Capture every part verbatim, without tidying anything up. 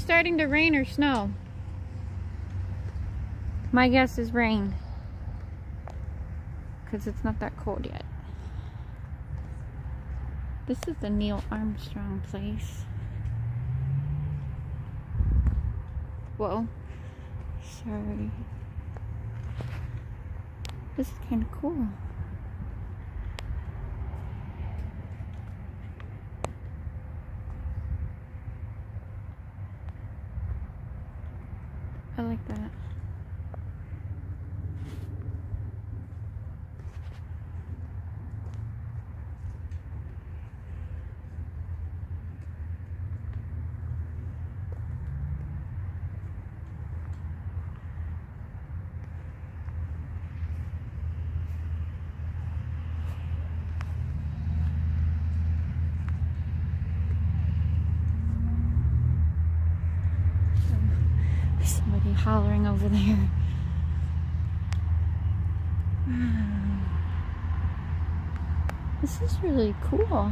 starting to rain or snow. My guess is rain, because it's not that cold yet. This is the Neil Armstrong place. Whoa. Sorry. This is kind of cool. I like that. Somebody hollering over there. Wow. This is really cool.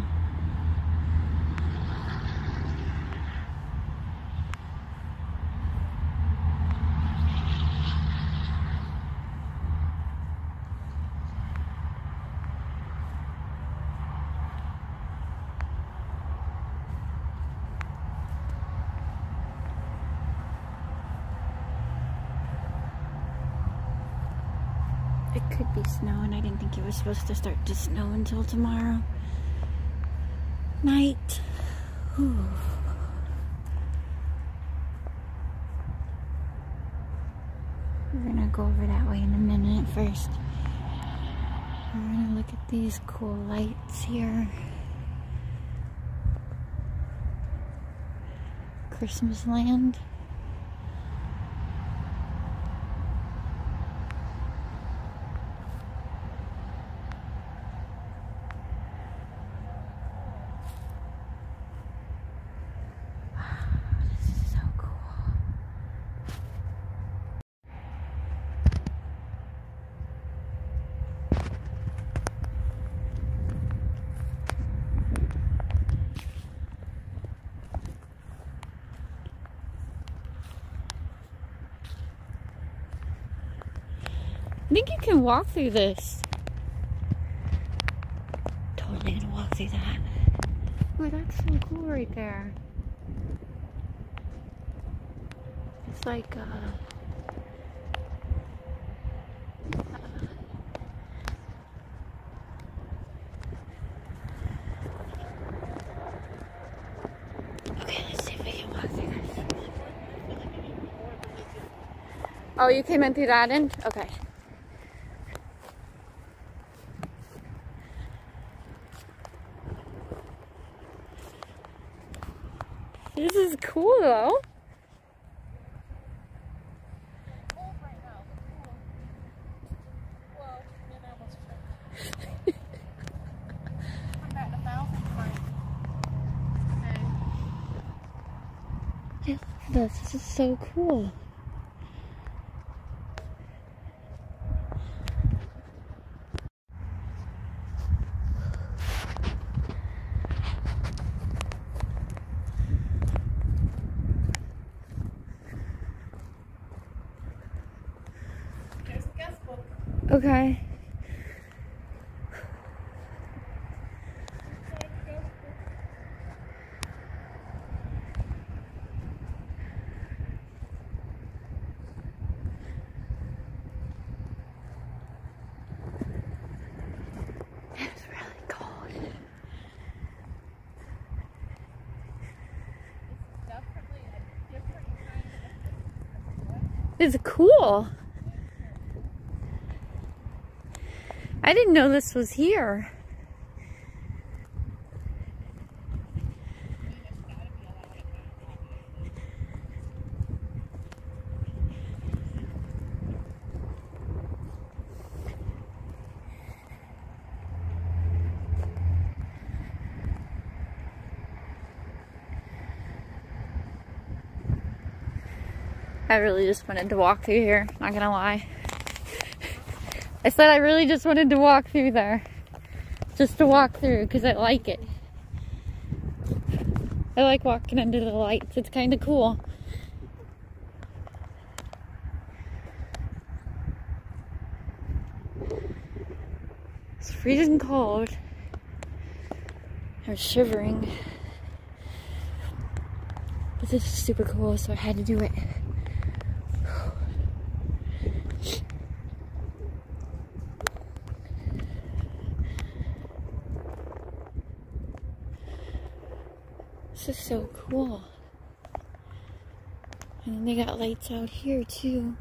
It could be snowing. I didn't think it was supposed to start to snow until tomorrow night. Whew. We're gonna go over that way in a minute first. We're gonna look at these cool lights here. Christmas land. I think you can walk through this. Totally gonna walk through that. Oh, that's so cool right there. It's like, uh... okay, let's see if we can walk through this. Oh, you came in through that end? Okay. This is cool though. Look at this. This is so cool. Okay. It's really cold. It's definitely a different kind of... It's cool. I didn't know this was here. I really just wanted to walk through here, not gonna lie. I said I really just wanted to walk through there. Just to walk through, because I like it. I like walking under the lights. It's kind of cool. It's freezing cold. I was shivering. But this is super cool, so I had to do it. This is so cool. And then they got lights out here too.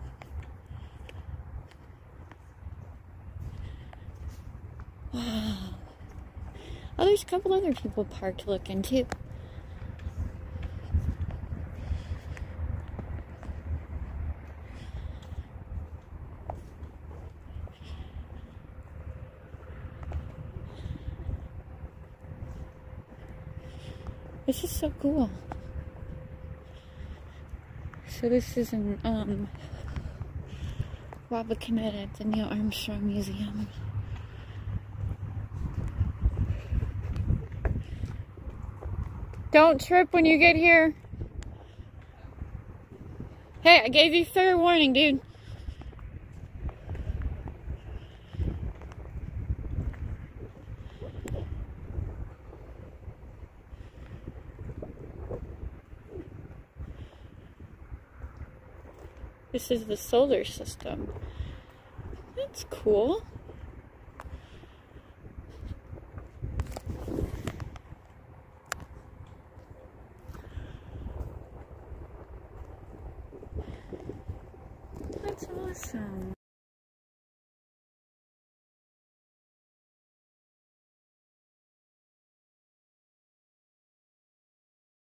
Wow. Oh, there's a couple other people parked looking too. This is so cool. So this is an um Wabaconet at the Neil Armstrong Museum. Don't trip when you get here. Hey, I gave you fair warning, dude. This is the solar system. That's cool. That's awesome.